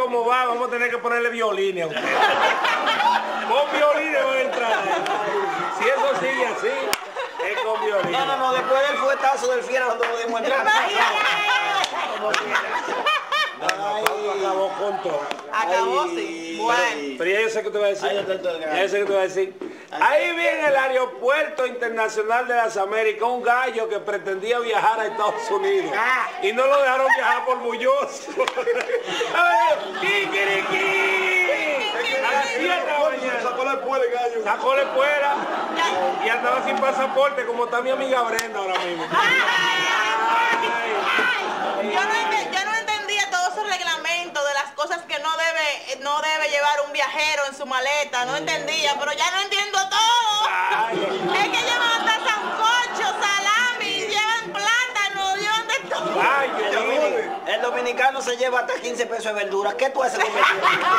como va, vamos a tener que ponerle violines a usted. Con violines voy a entrar. Si eso sigue así, es con violines. No, después del fuetazo del fiera cuando lo dimos entrar. Acabó con todo. Acabó, sí. Bueno. Pero ya yo sé que te voy a decir. Ya yo sé que te voy a decir. Ahí vi en el aeropuerto internacional de las Américas un gallo que pretendía viajar a Estados Unidos. Y no lo dejaron viajar por bulloso. A ver, ¡kikiriki! A las 7 de la mañana. Sacó la espuela el gallo. Sacó la espuela y andaba sin pasaporte, como está mi amiga Brenda ahora mismo. Yo no entendía todos esos reglamentos de las cosas que no debe llevar un viajero en su maleta. No entendía, pero ya no entiendo todo. Es que llevan hasta sancocho, salami, llevan plátano, llevan de todo. Ay, qué lindo. El dominicano se lleva hasta 15 pesos de verduras. ¿Qué tú haces con verduras?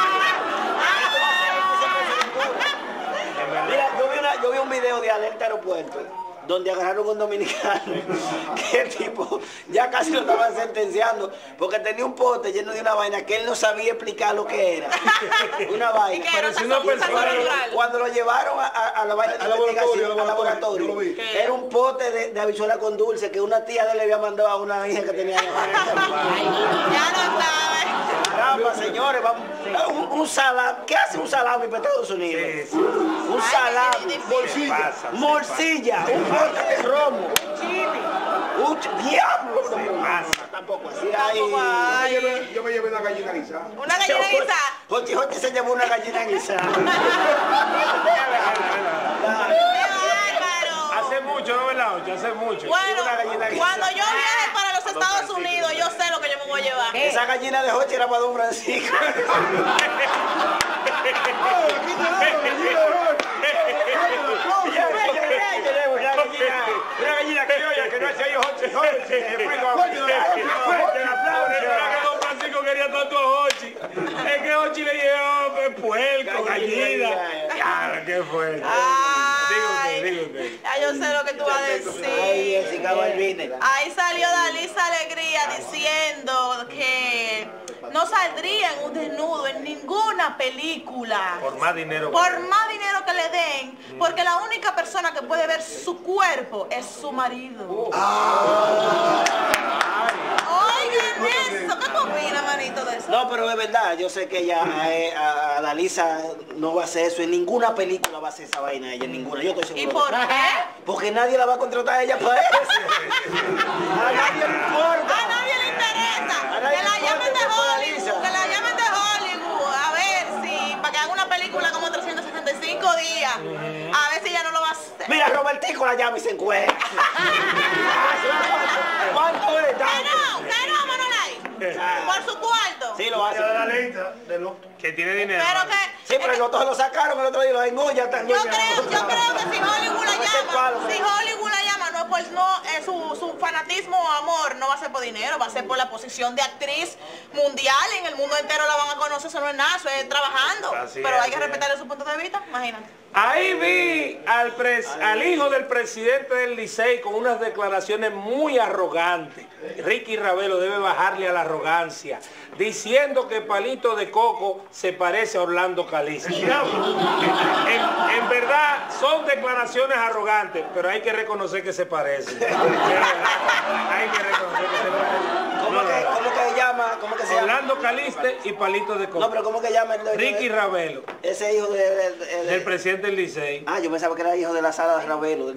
Mira, yo vi un video de Alerta Aeropuerto donde agarraron un dominicano que tipo ya casi lo estaban sentenciando porque tenía un pote lleno de una vaina que él no sabía explicar lo que era. Una vaina. Pero si una persona cuando lo llevaron a la vaina de investigación, al laboratorio, era un pote de habichuela con dulce que una tía de él le había mandado a una hija que tenía. Ya no sabe. Caramba, señores, vamos. Un salami. ¿Qué hace un salami para Estados Unidos? Sí. Un salami. Morcilla. Morcilla. Un pote de romo. ¡Diablo! Tampoco así. Yo me llevé una gallina guisada. Una gallina guisada. Jochi se llevó una gallina guisada. Hace mucho, ¿no, verdad? Hace mucho. Bueno, cuando yo viaje para los Estados Unidos, yo sé lo que yo me voy a llevar. Esa gallina de Jochi era para Don Francisco. Una gallina criolla que no hace ahí Jochi. Don Francisco quería tanto a Jochi. Es que Jochi le llevaba puerco, gallina. ¿Qué fue? Dígame. Ya yo sé lo que tú vas a decir. Ahí salió Dalisa Alegría diciendo que no saldría en un desnudo en ninguna película. Por más dinero. Por más dinero que le den, porque la única persona que puede ver su cuerpo es su marido. Oigan eso, ¿qué tú opinas, manito, de eso? No, pero es verdad, yo sé que ella, a Dalisa no va a hacer eso, en ninguna película va a hacer esa vaina ella, en ninguna, yo estoy seguro. ¿Y por qué? Porque nadie la va a contratar a ella para eso. A nadie le importa. A nadie le interesa. Que la llamen de Hollywood, que la llamen de Hollywood, a ver si, para que haga una película como 365 días, a ver si ya no lo va a hacer. Mira, Robertico la llama y se encuentra. ¿Cuánto es? Que no, Manolay. Por su cuarto. Sí, lo hace. La lista del loto. Que tiene dinero. Pero que... Sí, pero el otro se lo sacaron el otro día, lo engolla también. Yo creo que si Hollywood la llama, su fanatismo o amor no va a ser por dinero, va a ser por la posición de actriz mundial, en el mundo entero la van a conocer, eso no es nada, eso es trabajando. Pero hay que respetarle su punto de vista, imagínate. Ahí vi al hijo del presidente del Licey con unas declaraciones muy arrogantes. Ricky Ravelo debe bajarle a la arrogancia, diciendo que Palito de Coco se parece a Orlando Calixto. En verdad son declaraciones arrogantes, pero hay que reconocer que se parecen. Hay que reconocer que se parecen. ¿Cómo que se llama? Orlando Calixte y Palito de Coco. No, pero ¿cómo que llama? Ricky Ravelo. Ese hijo del presidente del Licey. Ah, yo pensaba que era hijo de la sala de Ravelo.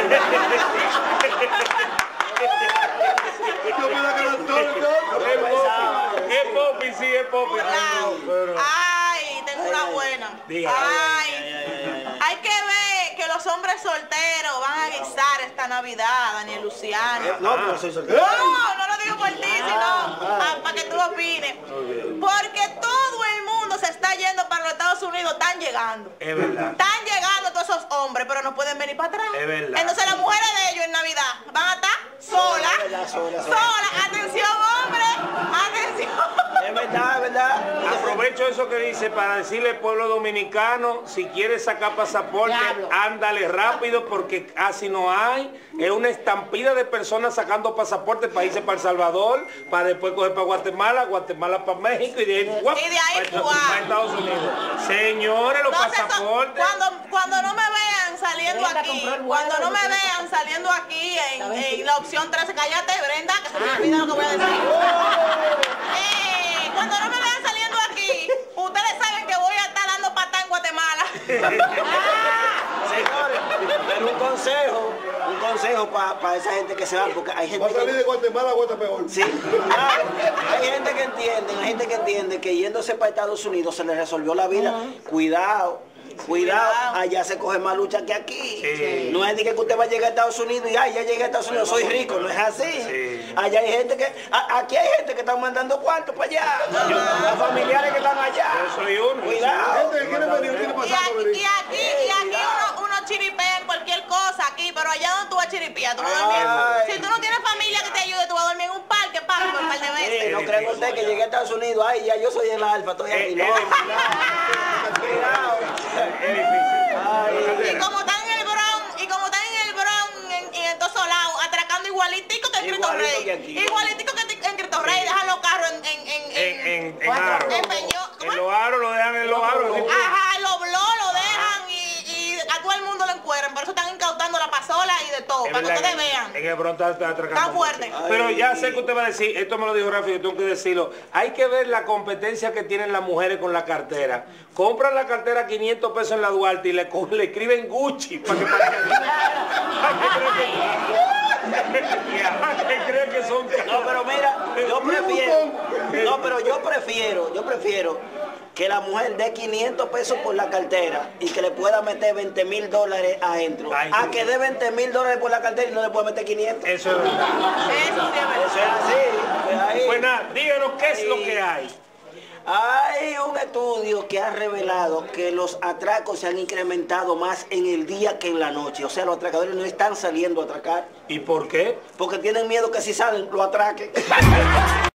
Es Popi, sí, es Popi. Ay, tengo una buena. Ay, hay que ver que los hombres solteros van a guisar esta Navidad, Daniel Luciano. No, pero soy soltero. No lo digo por ti, sino para que tú opines. Porque todo el mundo se está yendo para los Estados Unidos, están llegando. Es verdad. Están llegando todos esos hombres, pero no pueden venir para atrás. Es verdad. Entonces las mujeres de ellos en Navidad van a estar solas. Atención, hombre, atención. Es verdad, es verdad. Aprovecho eso que dice para decirle al pueblo dominicano, si quieres sacar pasaporte, ándale rápido porque casi no hay. Es una estampida de personas sacando pasaportes para irse para El Salvador, para después coger para Guatemala, Guatemala para México y de ahí, para Estados Unidos. Señores, los pasaportes. Cuando no me vean saliendo aquí, cuando no me vean saliendo aquí en la opción 13, cállate, Brenda, que se me olvida lo que voy a decir. Cuando no me vean saliendo aquí, ustedes saben que voy a estar dando patada en Guatemala. Señores, pero un consejo para esa gente que se va, porque hay gente Va a salir de Guatemala a Guatemala. Sí, claro. Hay gente que entiende que yéndose para Estados Unidos se les resolvió la vida. Cuidado, allá se coge más lucha que aquí. Sí. No es de que usted va a llegar a Estados Unidos y ya llegué a Estados Unidos, soy rico, no es así. Sí. Allá hay gente que, aquí hay gente que están mandando cuartos para allá. Los familiares que están allá. Yo soy uno. Cuidado. Gente que quiere venir, quiere pasar por Y aquí uno chiripea en cualquier cosa aquí, pero allá donde tú vas a chiripear, tú vas a dormir. Si tú no tienes familia que te ayude, tú vas a dormir en un parque, papi, por un par de veces. Sí, no creen ustedes que llegué a Estados Unidos, ay, ya yo soy el alfa, estoy aquí. No, cuidado. Es difícil. Y como están en el Bronx, en todos lados, atracando igualitico que en Cristo Igualito Rey. que aquí. Igualitico que en Cristo Rey, dejan los carros En Aro. ¿cómo En es? los aros lo dejan en los aros. así. Ajá, lo dejan y a todo el mundo lo encuentran. Por eso están incautando la pasola y de todo, Es para que verdad ustedes vean. En el Bronx está atracando. Está fuerte. mucho. Pero ya sé que usted va a decir, esto me lo dijo Rafi, yo tengo que decirlo. Hay que ver la competencia que tienen las mujeres con la cartera. Compran la cartera 500 pesos en la Duarte y le escriben Gucci para que creen que son caros. No, pero mira, yo prefiero que la mujer dé 500 pesos por la cartera y que le pueda meter $20,000 adentro. Ay, A sí. que dé $20,000 por la cartera y no le puede meter 500. Eso es verdad. Eso sí es verdad. Eso es así. Pues ahí. Pues nada, díganos qué es lo que hay. Hay un estudio que ha revelado que los atracos se han incrementado más en el día que en la noche. O sea, los atracadores no están saliendo a atracar ¿Y por qué? porque tienen miedo que si salen lo atraquen.